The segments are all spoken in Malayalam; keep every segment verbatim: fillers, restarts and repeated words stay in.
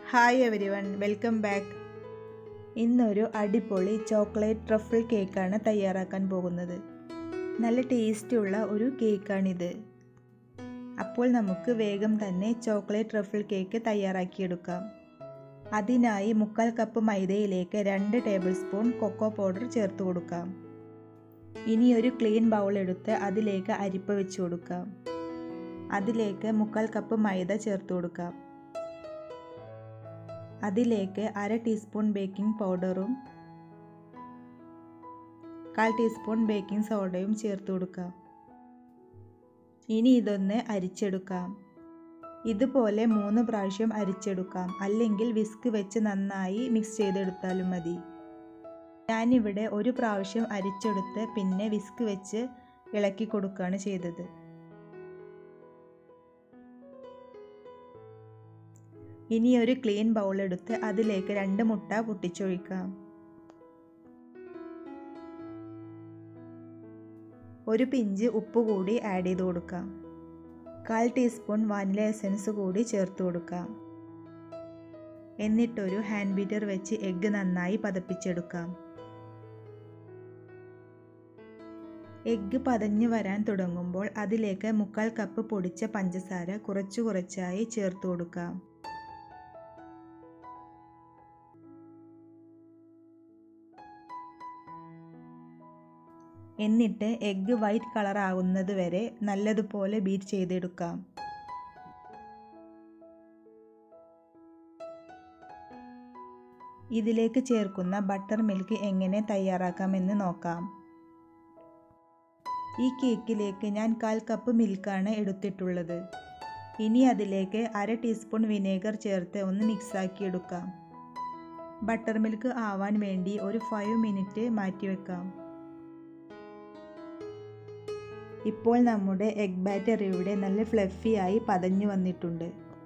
Hi everyone, welcome back. ഇന്നൊരു അടിപൊളി ചോക്ലേറ്റ് ട്രഫിൾ കേക്കാണ് തയ്യാറാക്കാൻ പോകുന്നത്. നല്ല ടേസ്റ്റുള്ള ഒരു കേക്കാണിത്. അപ്പോൾ നമുക്ക് വേഗം തന്നെ ചോക്ലേറ്റ് ട്രഫിൾ കേക്ക് തയ്യാറാക്കിയെടുക്കാം. അതിനായി മുക്കാൽ കപ്പ് മൈദയിലേക്ക് രണ്ട് ടേബിൾ സ്പൂൺ കൊക്കോ പൗഡർ ചേർത്ത് കൊടുക്കാം. ഇനി ഒരു ക്ലീൻ ബൗൾ എടുത്ത് അതിലേക്ക് അരിപ്പ വെച്ച് കൊടുക്കാം. അതിലേക്ക് മുക്കാൽ കപ്പ് മൈദ ചേർത്ത് കൊടുക്കാം. അതിലേക്ക് അര ടീസ്പൂൺ ബേക്കിംഗ് പൗഡറും കാൽ ടീസ്പൂൺ ബേക്കിംഗ് സോഡയും ചേർത്ത് കൊടുക്കാം. ഇനി ഇതൊന്ന് അരിച്ചെടുക്കാം. ഇതുപോലെ മൂന്ന് പ്രാവശ്യം അരിച്ചെടുക്കാം, അല്ലെങ്കിൽ വിസ്ക് വെച്ച് നന്നായി മിക്സ് ചെയ്തെടുത്താലും മതി. ഞാനിവിടെ ഒരു പ്രാവശ്യം അരിച്ചെടുത്ത് പിന്നെ വിസ്ക് വെച്ച് ഇളക്കി കൊടുക്കുകയാണ് ചെയ്തത്. ഇനി ഒരു ക്ലീൻ ബൗൾ എടുത്ത് അതിലേക്ക് രണ്ട് മുട്ട പൊട്ടിച്ചൊഴിക്കാം. ഒരു പിഞ്ച് ഉപ്പ് കൂടി ആഡ് ചെയ്ത് കൊടുക്കാം. കാൽ ടീസ്പൂൺ വാനില എസൻസ് കൂടി ചേർത്ത് കൊടുക്കാം. എന്നിട്ടൊരു ഹാൻഡ് ബീറ്റർ വെച്ച് എഗ്ഗ് നന്നായി പതപ്പിച്ചെടുക്കാം. എഗ്ഗ് പതഞ്ഞു വരാൻ തുടങ്ങുമ്പോൾ അതിലേക്ക് മുക്കാൽ കപ്പ് പൊടിച്ച പഞ്ചസാര കുറച്ചു കുറച്ചായി ചേർത്ത് കൊടുക്കാം. എന്നിട്ട് എഗ്ഗ് വൈറ്റ് കളർ ആകുന്നത് വരെ നല്ലതുപോലെ ബീറ്റ് ചെയ്തെടുക്കാം. ഇതിലേക്ക് ചേർക്കുന്ന ബട്ടർ മിൽക്ക് എങ്ങനെ തയ്യാറാക്കാമെന്ന് നോക്കാം. ഈ കേക്കിലേക്ക് ഞാൻ കാൽ കപ്പ് മിൽക്കാണ് എടുത്തിട്ടുള്ളത്. ഇനി അതിലേക്ക് അര ടീസ്പൂൺ വിനേഗർ ചേർത്ത് ഒന്ന് മിക്സാക്കി എടുക്കാം. ബട്ടർ മിൽക്ക് ആവാൻ വേണ്ടി ഒരു ഫൈവ് മിനിറ്റ് മാറ്റിവെക്കാം. ഇപ്പോൾ നമ്മുടെ എഗ് ബാറ്റർ ഇവിടെ നല്ല ഫ്ലഫി ആയി പതഞ്ഞു വന്നിട്ടുണ്ട്.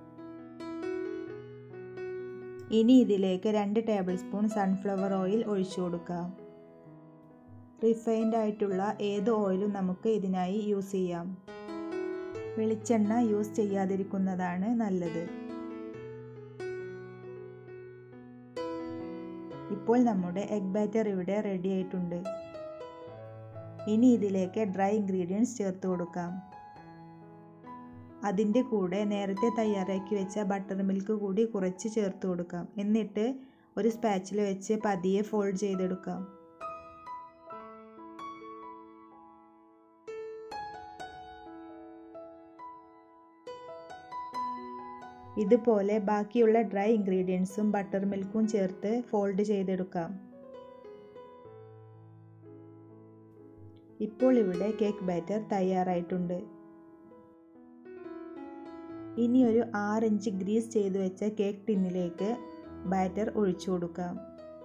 ഇനി ഇതിലേക്ക് രണ്ട് ടേബിൾ സ്പൂൺ സൺഫ്ലവർ ഓയിൽ ഒഴിച്ചു കൊടുക്കാം. റിഫൈൻഡ് ആയിട്ടുള്ള ഏത് ഓയിലും നമുക്ക് ഇതിനായി യൂസ് ചെയ്യാം. വെളിച്ചെണ്ണ യൂസ് ചെയ്യാതിരിക്കുന്നതാണ് നല്ലത്. ഇപ്പോൾ നമ്മുടെ എഗ് ബാറ്റർ ഇവിടെ റെഡി ആയിട്ടുണ്ട്. ഇനി ഇതിലേക്ക് ഡ്രൈ ഇൻഗ്രീഡിയൻസ് ചേർത്ത് കൊടുക്കാം. അതിൻ്റെ കൂടെ നേരത്തെ തയ്യാറാക്കി വെച്ച ബട്ടർ മിൽക്ക് കൂടി കുറച്ച് ചേർത്ത് കൊടുക്കാം. എന്നിട്ട് ഒരു സ്പാച്ചില വെച്ച് പതിയെ ഫോൾഡ് ചെയ്തെടുക്കാം. ഇതുപോലെ ബാക്കിയുള്ള ഡ്രൈ ഇൻഗ്രീഡിയൻസും ബട്ടർ മിൽക്കും ചേർത്ത് ഫോൾഡ് ചെയ്തെടുക്കാം. ഇപ്പോൾ ഇവിടെ കേക്ക് ബാറ്റർ തയ്യാറായിട്ടുണ്ട്. ഇനി ഒരു ആറ് ഇഞ്ച് ഗ്രീസ് ചെയ്തു വെച്ച കേക്ക് ടിന്നിലേക്ക് ബാറ്റർ ഒഴിച്ചു കൊടുക്കാം.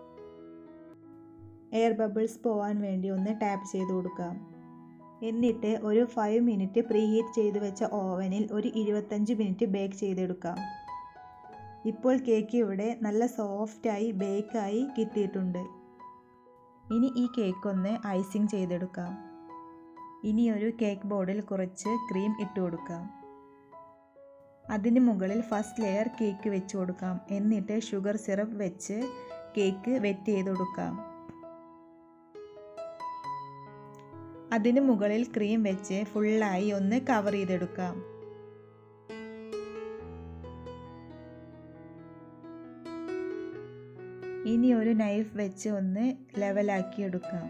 എയർ ബബിൾസ് പോവാൻ വേണ്ടി ഒന്ന് ടാപ്പ് ചെയ്ത് കൊടുക്കാം. എന്നിട്ട് ഒരു ഫൈവ് മിനിറ്റ് പ്രീ ഹീറ്റ് ചെയ്തു വെച്ച ഓവനിൽ ഒരു ഇരുപത്തഞ്ച് മിനിറ്റ് ബേക്ക് ചെയ്തെടുക്കാം. ഇപ്പോൾ കേക്ക് ഇവിടെ നല്ല സോഫ്റ്റായി ബേക്കായി കിട്ടിയിട്ടുണ്ട്. ഇനി ഈ കേക്ക് ഒന്ന് ഐസിങ് ചെയ്തെടുക്കാം. ഇനി ഒരു കേക്ക് ബോർഡിൽ കുറച്ച് ക്രീം ഇട്ട് കൊടുക്കാം. അതിന് മുകളിൽ ഫസ്റ്റ് ലെയർ കേക്ക് വെച്ച് കൊടുക്കാം. എന്നിട്ട് ഷുഗർ സിറപ്പ് വെച്ച് കേക്ക് വെറ്റ് ചെയ്ത് കൊടുക്കാം. അതിന് മുകളിൽ ക്രീം വെച്ച് ഫുള്ളായി ഒന്ന് കവർ ചെയ്തെടുക്കാം. ഇനി ഒരു നൈഫ് വെച്ച് ഒന്ന് ലെവലാക്കി എടുക്കാം.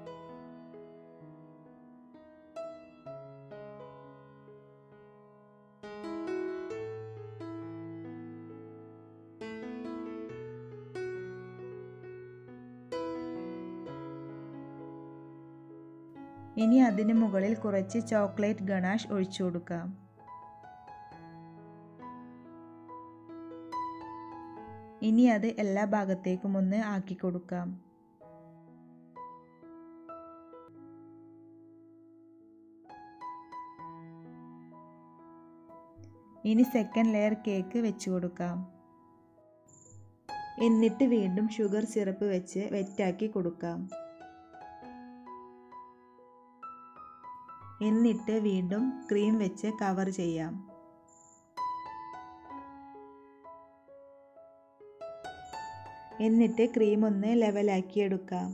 ഇനി അതിന് മുകളിൽ കുറച്ച് ചോക്ലേറ്റ് ഗണാഷ് ഒഴിച്ചു കൊടുക്കാം. ഇനി അത് എല്ലാ ഭാഗത്തേക്കും ഒന്ന് ആക്കി കൊടുക്കാം. ഇനി സെക്കൻഡ് ലെയർ കേക്ക് വെച്ച് കൊടുക്കാം. എന്നിട്ട് വീണ്ടും ഷുഗർ സിറപ്പ് വെച്ച് വെറ്റാക്കി കൊടുക്കാം. എന്നിട്ട് വീണ്ടും ക്രീം വെച്ച് കവർ ചെയ്യാം. എന്നിട്ട് ക്രീം ഒന്ന് ലെവലാക്കി എടുക്കാം.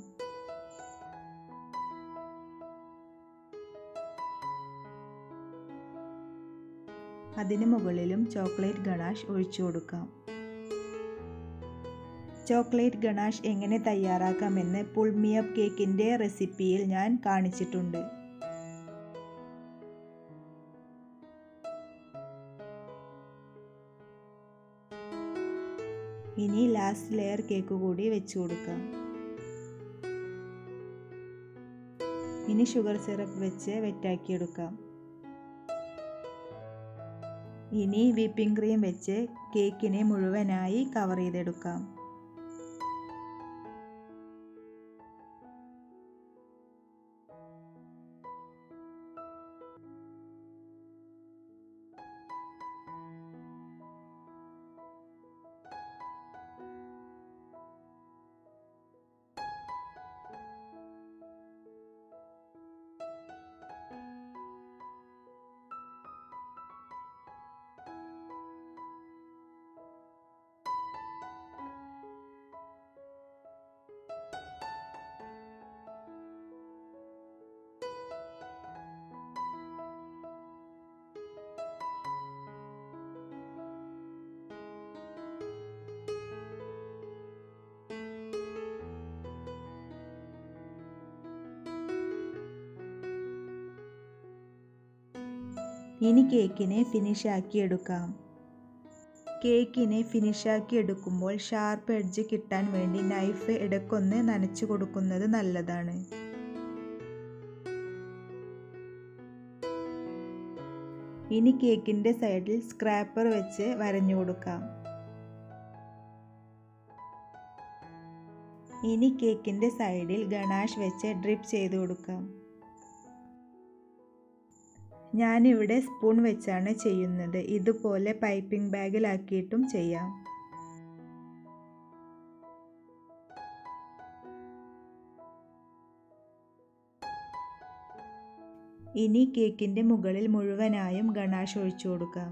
അതിന് മുകളിലും ചോക്ലേറ്റ് ഗണാഷ് ഒഴിച്ചു കൊടുക്കാം. ചോക്ലേറ്റ് ഗണാഷ് എങ്ങനെ തയ്യാറാക്കാമെന്ന് പുൾ മീ അപ്പ് കേക്കിൻ്റെ റെസിപ്പിയിൽ ഞാൻ കാണിച്ചിട്ടുണ്ട്. ഇനി ലാസ്റ്റ് ലെയർ കേക്ക് കൂടി വെച്ച് കൊടുക്കാം. ഇനി ഷുഗർ സിറപ്പ് വെച്ച് വെറ്റാക്കിയെടുക്കാം. ഇനി വിപ്പിംഗ് ക്രീം വെച്ച് കേക്കിനെ മുഴുവനായി കവർ ചെയ്തെടുക്കാം. ഇനി കേക്കിനെ ഫിനിഷാക്കി എടുക്കാം. കേക്കിനെ ഫിനിഷാക്കി എടുക്കുമ്പോൾ ഷാർപ്പ് എഡ്ജ് കിട്ടാൻ വേണ്ടി നൈഫ് ഇടയ്ക്കൊന്ന് നനച്ചു കൊടുക്കുന്നത് നല്ലതാണ്. ഇനി കേക്കിൻ്റെ സൈഡിൽ സ്ക്രാപ്പർ വെച്ച് വരഞ്ഞു കൊടുക്കാം. ഇനി കേക്കിൻ്റെ സൈഡിൽ ഗണാഷ് വെച്ച് ഡ്രിപ്പ് ചെയ്ത് കൊടുക്കാം. ഞാനിവിടെ സ്പൂൺ വെച്ചാണ് ചെയ്യുന്നത്. ഇതുപോലെ പൈപ്പിംഗ് ബാഗിലാക്കിയിട്ടും ചെയ്യാം. ഇനി കേക്കിൻ്റെ മുകളിൽ മുഴുവനായും ഗണാഷ് ഒഴിച്ചു കൊടുക്കാം.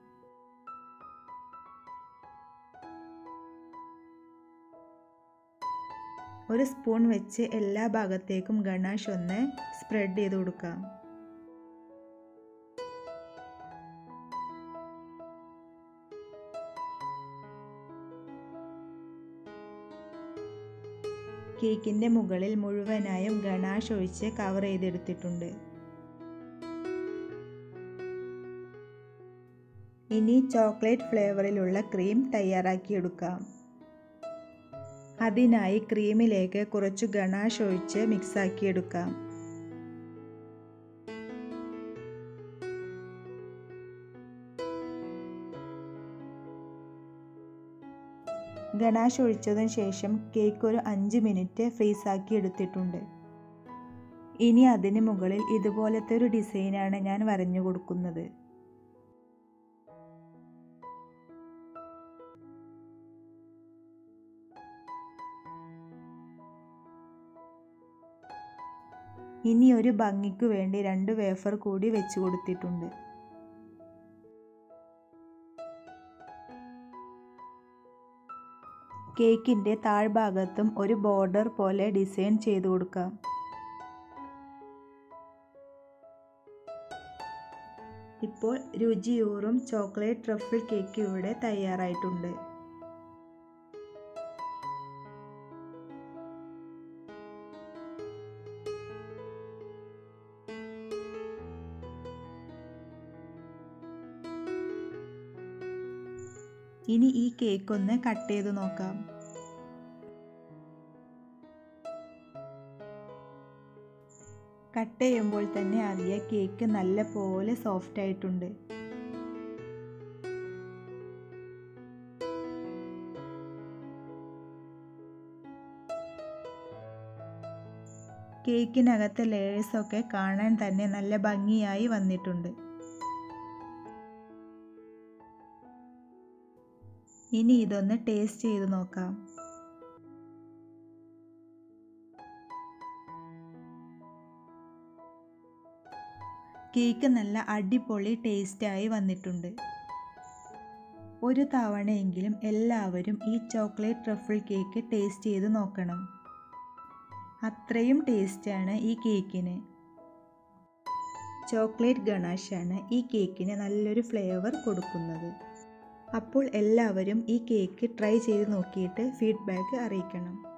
ഒരു സ്പൂൺ വെച്ച് എല്ലാ ഭാഗത്തേക്കും ഗണാഷ് ഒന്ന് സ്പ്രെഡ് ചെയ്ത് കൊടുക്കാം. കേക്കിൻ്റെ മുകളിൽ മുഴുവനായും ഗണാഷ് ഒഴിച്ച് കവർ ചെയ്തെടുത്തിട്ടുണ്ട്. ഇനി ചോക്ലേറ്റ് ഫ്ലേവറിലുള്ള ക്രീം തയ്യാറാക്കിയെടുക്കാം. അതിനായി ക്രീമിലേക്ക് കുറച്ച് ഗണാഷ് ഒഴിച്ച് മിക്സാക്കിയെടുക്കാം. ഗണാഷ് ഒഴിച്ചതിന് ശേഷം കേക്ക് ഒരു അഞ്ച് മിനിറ്റ് ഫ്രീസാക്കി എടുത്തിട്ടുണ്ട്. ഇനി അതിന് മുകളിൽ ഇതുപോലത്തെ ഒരു ഡിസൈനാണ് ഞാൻ വരഞ്ഞു കൊടുക്കുന്നത്. ഇനി ഒരു ഭംഗിക്ക് വേണ്ടി രണ്ട് വേഫർ കൂടി വെച്ച് കൊടുത്തിട്ടുണ്ട്. കേക്കിൻ്റെ താഴ്ഭാഗത്തും ഒരു ബോർഡർ പോലെ ഡിസൈൻ ചെയ്തു കൊടുക്കാം. ഇപ്പോൾ രുചിയൂറും ചോക്ലേറ്റ് ട്രഫിൾ കേക്ക് ഇവിടെ തയ്യാറായിട്ടുണ്ട്. ഇനി ഈ കേക്ക് ഒന്ന് കട്ട് ചെയ്ത് നോക്കാം. കട്ട് ചെയ്യുമ്പോൾ തന്നെ അറിയാം കേക്ക് നല്ല പോലെ സോഫ്റ്റ് ആയിട്ടുണ്ട്. കേക്കിനകത്തെ ലേയേഴ്സൊക്കെ കാണാൻ തന്നെ നല്ല ഭംഗിയായി വന്നിട്ടുണ്ട്. ഇനി ഇതൊന്ന് ടേസ്റ്റ് ചെയ്ത് നോക്കാം. കേക്ക് നല്ല അടിപൊളി ടേസ്റ്റായി വന്നിട്ടുണ്ട്. ഒരു തവണയെങ്കിലും എല്ലാവരും ഈ ചോക്ലേറ്റ് ട്രഫിൾ കേക്ക് ടേസ്റ്റ് ചെയ്ത് നോക്കണം. അത്രയും ടേസ്റ്റാണ് ഈ കേക്കിന്. ചോക്ലേറ്റ് ഗണാഷാണ് ഈ കേക്കിന് നല്ലൊരു ഫ്ലേവർ കൊടുക്കുന്നത്. അപ്പോൾ എല്ലാവരും ഈ കേക്ക് ട്രൈ ചെയ്ത് നോക്കിയിട്ട് ഫീഡ്ബാക്ക് അറിയിക്കണം.